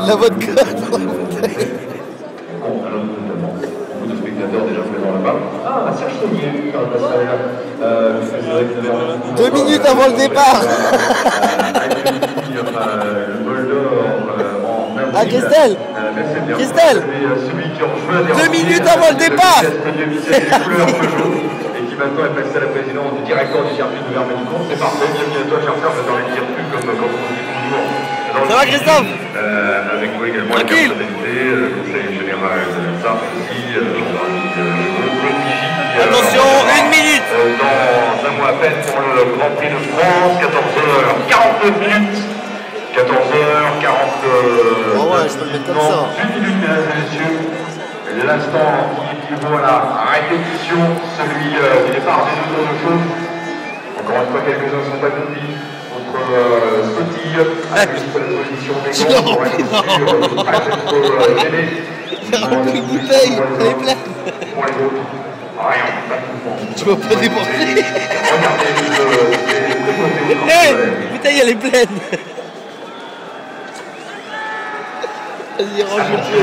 La vodka dans la bouteille. Beaucoup de spectateurs déjà présents là-bas. Ah, Serge Saunier, dans le passage. 2 minutes avant le départ. Le bol d'or en avril. Ah, Christelle. Christelle. 2 minutes avant le départ. Maintenant est passé à la présidence du directeur du circuit de Vermenicon. C'est parfait, bienvenue à toi, cher frère, j'adore les dire plus comme on dit toujours. Ça va, Christophe? Avec moi également la personnalité, le conseil général de la SART aussi, attention, 1 minute. Dans un mois à peine pour le Grand Prix de France, 14h49 minutes. 14h40. Oh ouais, je peux le mettre comme ça. 1 minute, mesdames et messieurs. L'instant qui équivaut à la répétition, celui du départ des deux tours de feu. Encore une fois, quelques-uns sont accomplis contre Scotty, avec une bonne position des gants pour être sûr de ne pas être gêné. Il a rempli une bouteille, elle est pleine. Pour les autres, rien, pas de mouvement. Tu vas pas déborder. Regardez, c'est Hé, la bouteille elle est pleine. Vas-y, range le truc.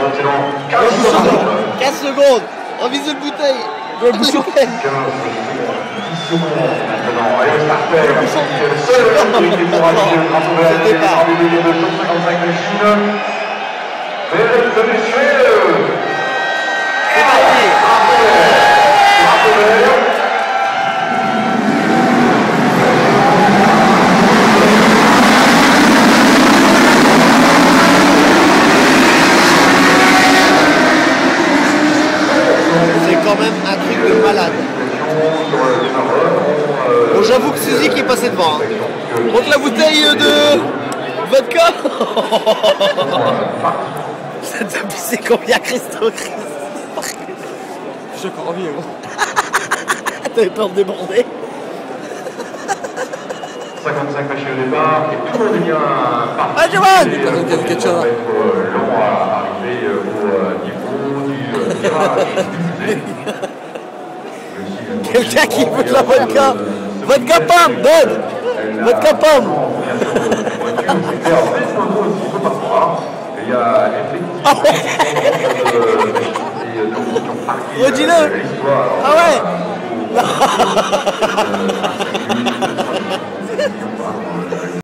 15 secondes. Revise une bouteille. Le bouchon. 15 secondes maintenant. Allez, au starter. Le seul qui est pour aller le départ du milieu de 155 de Chine. Mesdames et messieurs. C'est parti. C'est quand même un truc de malade. Bon, j'avoue que Suzy qui est passé devant. Hein. Montre la bouteille de vodka. Ça t'a pissé combien, Christophe? J'ai encore envie, gros. T'avais peur de déborder? 55 machines au départ, et tout le monde est bien parti. Ah, Johan! Ça va être long à arriver au niveau du virage. Quelqu'un qui veut de la vodka? Vodka pomme, Bud! Vodka pomme! Il y a effectivement redis-le! Ah ouais!